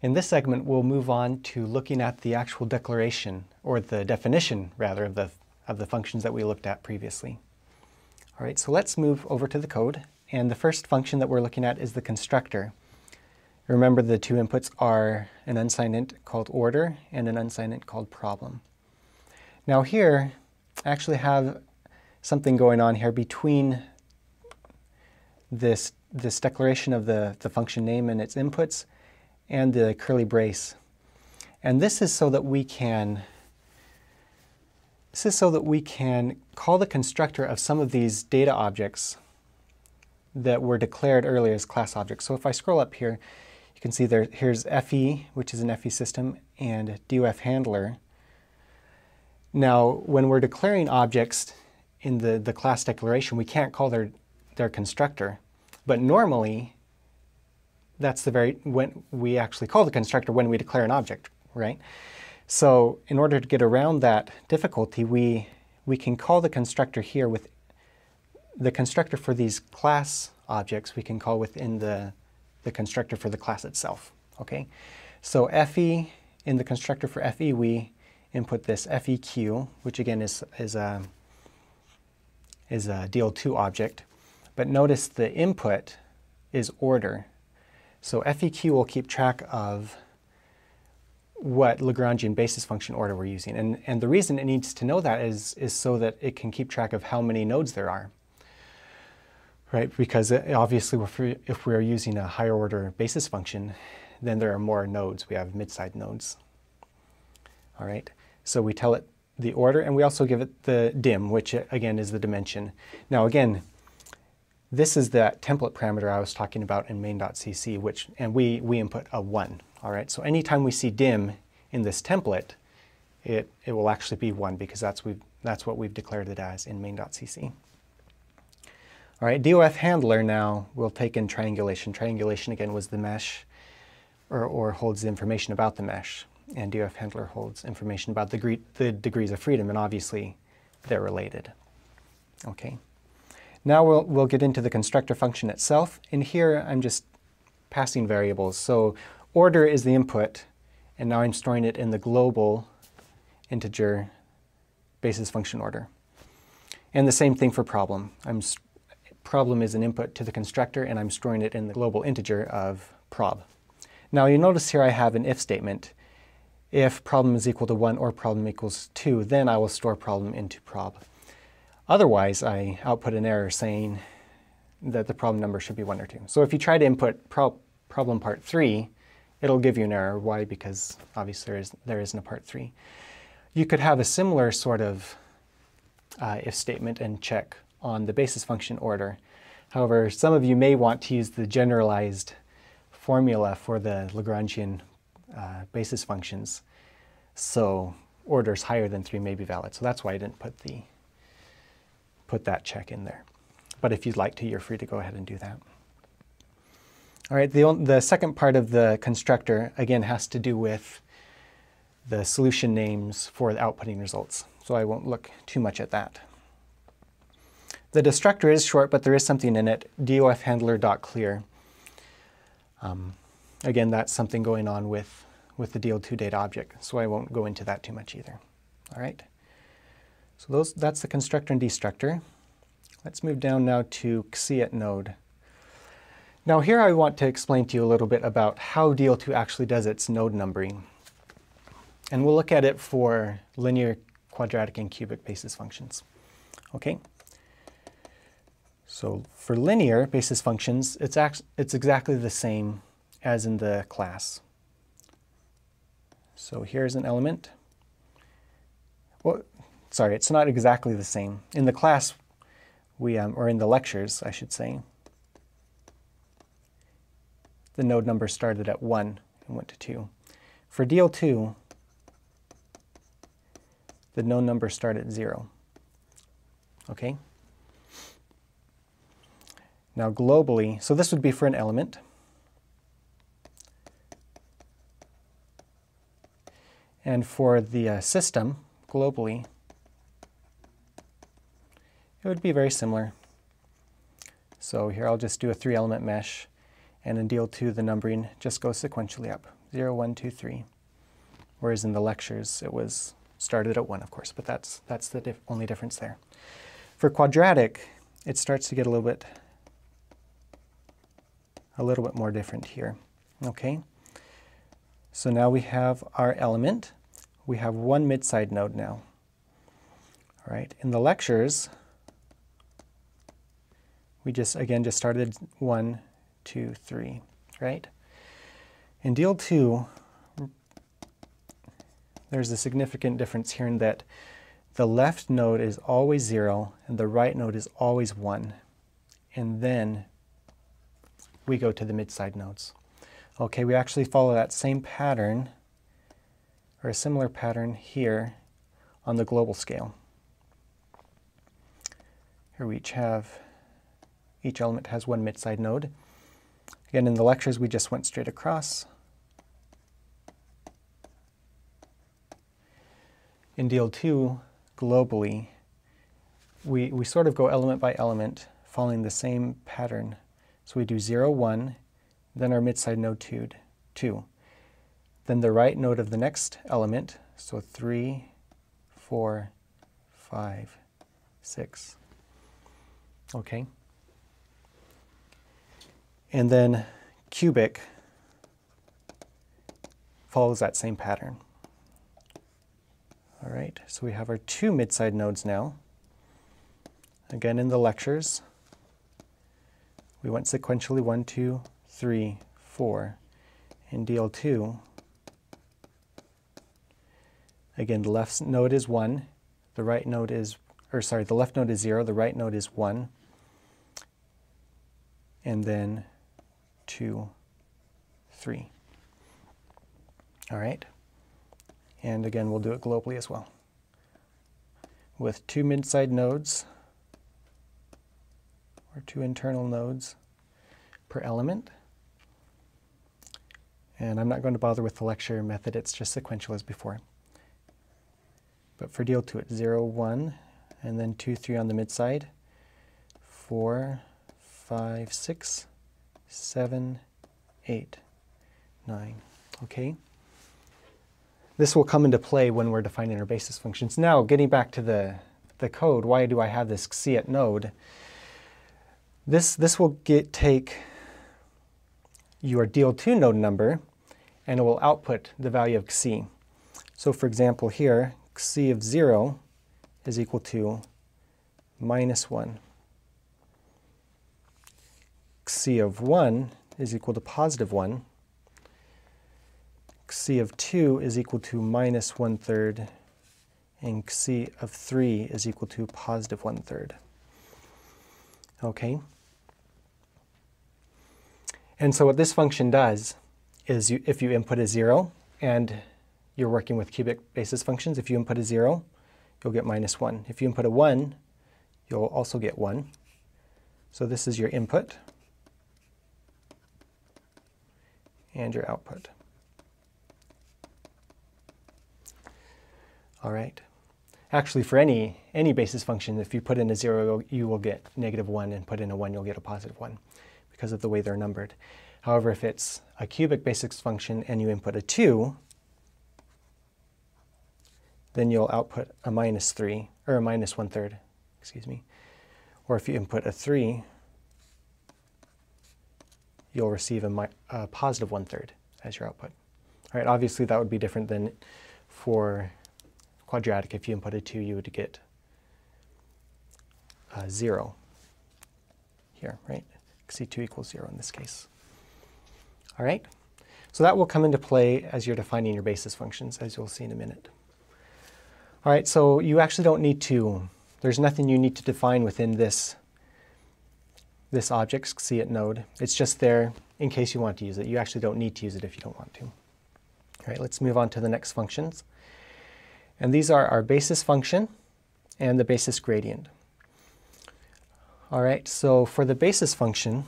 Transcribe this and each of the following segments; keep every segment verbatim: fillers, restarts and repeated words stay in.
In this segment, we'll move on to looking at the actual declaration, or the definition, rather, of the, of the functions that we looked at previously. All right, so let's move over to the code. And the first function that we're looking at is the constructor. Remember, the two inputs are an unsigned int called order and an unsigned int called problem. Now here, I actually have something going on here between this, this declaration of the, the function name and its inputs and the curly brace. And this is so that we can this is so that we can call the constructor of some of these data objects that were declared earlier as class objects. So if I scroll up here, you can see there here's F E, which is an F E system, and D O F handler. Now, when we're declaring objects in the, the class declaration, we can't call their, their constructor. But normally, that's the very, when we actually call the constructor when we declare an object, right? So in order to get around that difficulty, we, we can call the constructor here with the constructor for these class objects, we can call within the, the constructor for the class itself, okay? So F E, in the constructor for F E, we input this F E Q, which again is, is, a, is a D L two object. But notice the input is order. So F E Q will keep track of what Lagrangian basis function order we're using. And, and the reason it needs to know that is, is so that it can keep track of how many nodes there are. Right? Because it, obviously if, we, if we're using a higher order basis function, then there are more nodes. We have mid-sized nodes. All right? So we tell it the order, and we also give it the dim, which again is the dimension. Now again, this is that template parameter I was talking about in main.cc, which, and we, we input a one. All right, so anytime we see dim in this template, it, it will actually be one because that's, we've, that's what we've declared it as in main.cc. All right, D O F handler now will take in triangulation. Triangulation again was the mesh, or, or holds the information about the mesh. And D O F handler holds information about the, the degrees of freedom, and obviously they're related. Okay. Now we'll, we'll get into the constructor function itself. And here I'm just passing variables. So order is the input, and now I'm storing it in the global integer basis function order. And the same thing for problem. I'm, problem is an input to the constructor, and I'm storing it in the global integer of prob. Now you notice here I have an if statement. If problem is equal to one or problem equals two, then I will store problem into prob. Otherwise, I output an error saying that the problem number should be one or two. So if you try to input pro problem part three, it'll give you an error. Why? Because obviously there, is, there isn't a part three. You could have a similar sort of uh, if statement and check on the basis function order. However, some of you may want to use the generalized formula for the Lagrangian uh, basis functions. So orders higher than three may be valid. So that's why I didn't put the put that check in there. But if you'd like to, you're free to go ahead and do that. All right, the, the second part of the constructor, again, has to do with the solution names for the outputting results. So I won't look too much at that. The destructor is short, but there is something in it, dofhandler.clear. Um, again, that's something going on with, with the D L two data object, so I won't go into that too much either. All right. So those, that's the constructor and destructor. Let's move down now to Xiet node. Now here I want to explain to you a little bit about how D L two actually does its node numbering. And we'll look at it for linear, quadratic, and cubic basis functions. Okay? So for linear basis functions, it's, act it's exactly the same as in the class. So here's an element. Well, sorry, it's not exactly the same. In the class, we, um, or in the lectures, I should say, the node number started at one and went to two. For D L two, the node number started at zero. Okay? Now globally, so this would be for an element. And for the uh, system, globally, it would be very similar. So here I'll just do a three element mesh, and in D L two the numbering just goes sequentially up. zero, one, two, three. Whereas in the lectures, it was started at one, of course, but that's, that's the dif- only difference there. For quadratic, it starts to get a little bit, a little bit more different here, okay? So now we have our element. We have one mid-side node now. All right, in the lectures, we just, again, just started one, two, three, right? In D L two, there's a significant difference here in that the left node is always zero and the right node is always one. And then we go to the mid-side nodes. Okay, we actually follow that same pattern, or a similar pattern here on the global scale. Here we each have, each element has one mid-side node. Again, in the lectures, we just went straight across. In D L two, globally, we, we sort of go element by element, following the same pattern. So we do zero, one, then our mid-side node two, two. Then the right node of the next element, so three, four, five, six. Okay. And then cubic follows that same pattern. All right, so we have our two mid-side nodes now. Again, in the lectures, we went sequentially one, two, three, four. In D L two, again, the left node is one, the right node is, or sorry, the left node is zero, the right node is one, and then two, three. All right. And again, we'll do it globally as well. With two mid-side nodes, or two internal nodes per element. And I'm not going to bother with the lecture method, it's just sequential as before. But for D L two, it's zero, one, and then two, three on the mid-side, four, five, six, seven, eight, nine. Okay? This will come into play when we're defining our basis functions. Now, getting back to the, the code, why do I have this C at node? This, this will get, take your D L two node number, and it will output the value of C. So for example here, C of zero is equal to minus one. C of one is equal to positive one. C of two is equal to minus one third, and C of three is equal to positive one third. Okay? And so what this function does is you, if you input a zero, and you're working with cubic basis functions, if you input a zero, you'll get minus one. If you input a one, you'll also get one. So this is your input and your output. All right. Actually, for any, any basis function, if you put in a zero, you will get negative one, and put in a one, you'll get a positive one because of the way they're numbered. However, if it's a cubic basis function and you input a two, then you'll output a minus three, or a minus one third, excuse me. Or if you input a three, you'll receive a, a positive one third as your output. All right, obviously that would be different than for quadratic. If you input a two, you would get uh, zero here, right? C two equals zero in this case. All right, so that will come into play as you're defining your basis functions, as you'll see in a minute. All right, so you actually don't need to, there's nothing you need to define within this, this object, C at node. It's just there in case you want to use it. You actually don't need to use it if you don't want to. All right, let's move on to the next functions. And these are our basis function and the basis gradient. All right, so for the basis function,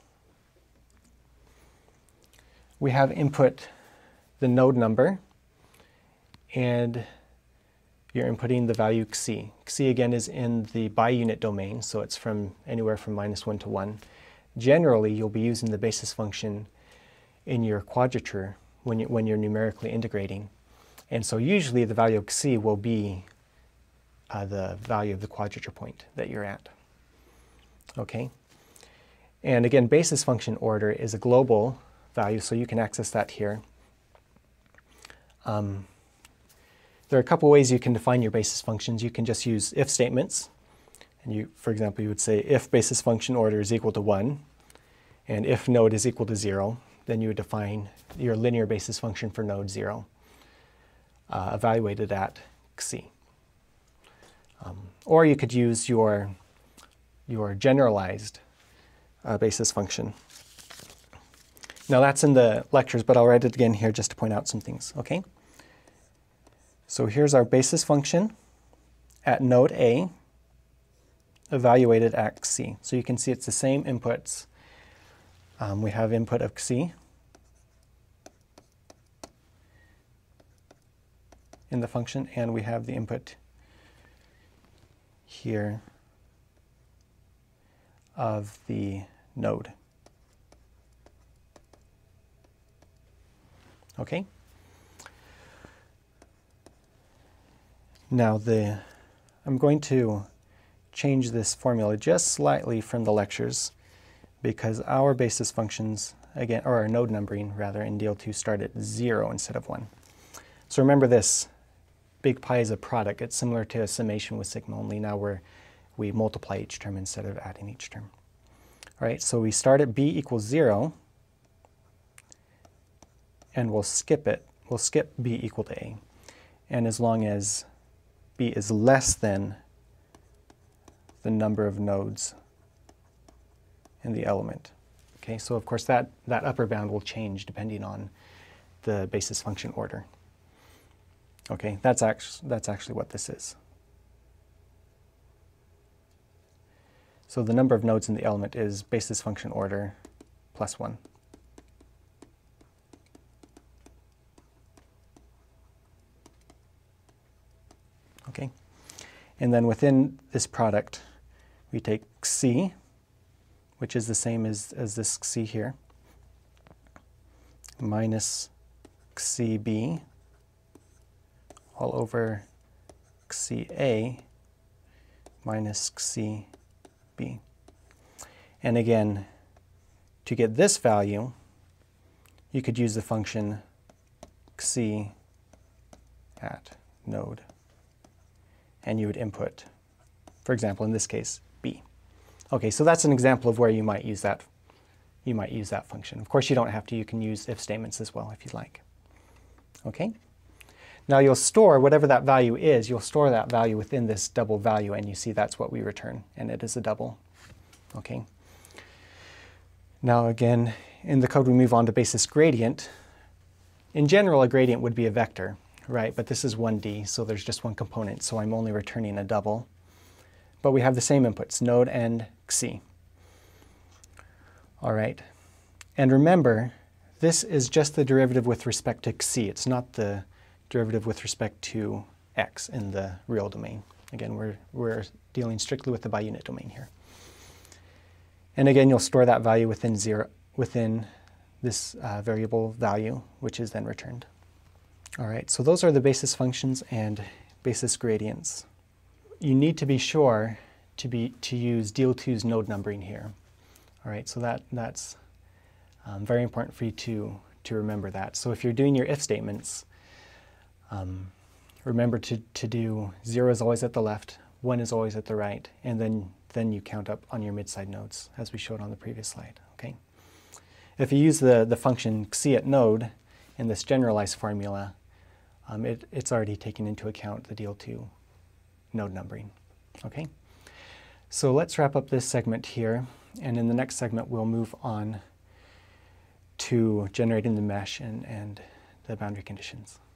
we have input the node number, and you're inputting the value xi. Xi again is in the bi-unit domain, so it's from anywhere from minus one to one. Generally, you'll be using the basis function in your quadrature when, you, when you're numerically integrating. And so usually the value of xi will be uh, the value of the quadrature point that you're at. Okay? And again, basis function order is a global value, so you can access that here. Um, there are a couple ways you can define your basis functions. You can just use if statements. And you, for example, you would say if basis function order is equal to one, and if node is equal to zero, then you would define your linear basis function for node zero, uh, evaluated at xi. Um, or you could use your, your generalized uh, basis function. Now that's in the lectures, but I'll write it again here just to point out some things, okay? So here's our basis function at node A, evaluated at xi. So you can see it's the same inputs. Um, we have input of xi in the function, and we have the input here of the node. Okay? Now the, I'm going to change this formula just slightly from the lectures because our basis functions, again, or our node numbering rather, in D L two start at zero instead of one. So remember this, big pi is a product. It's similar to a summation with sigma, only now we're, we multiply each term instead of adding each term. All right, so we start at b equals zero, and we'll skip it. We'll skip b equal to a. And as long as b is less than the number of nodes in the element. Okay, so of course that, that upper bound will change depending on the basis function order. Okay, that's, act that's actually what this is. So the number of nodes in the element is basis function order plus one. Okay, and then within this product, we take xi, which is the same as, as this xi here, minus xib all over xia minus xib. And again, to get this value, you could use the function xi at node. And you would input, for example, in this case, b. Okay, so that's an example of where you might use that. You might use that function. Of course, you don't have to. You can use if statements as well if you'd like. Okay. Now you'll store whatever that value is. You'll store that value within this double value, and you see that's what we return, and it is a double. Okay. Now again, in the code we move on to basis gradient. In general, a gradient would be a vector. Right, but this is one D, so there's just one component, so I'm only returning a double. But we have the same inputs, node and xi. All right, and remember, this is just the derivative with respect to xi. It's not the derivative with respect to x in the real domain. Again, we're, we're dealing strictly with the bi-unit domain here. And again, you'll store that value within zero, within this uh, variable value, which is then returned. All right, so those are the basis functions and basis gradients. You need to be sure to be to use D L two's node numbering here. All right, so that that's um, very important for you to to remember that. So if you're doing your if statements, um, remember to to do zero is always at the left, one is always at the right, and then then you count up on your mid-side nodes, as we showed on the previous slide. Okay. If you use the the function xi at node in this generalized formula, Um, it, it's already taken into account the D L two node numbering. Okay, so let's wrap up this segment here, and in the next segment we'll move on to generating the mesh and, and the boundary conditions.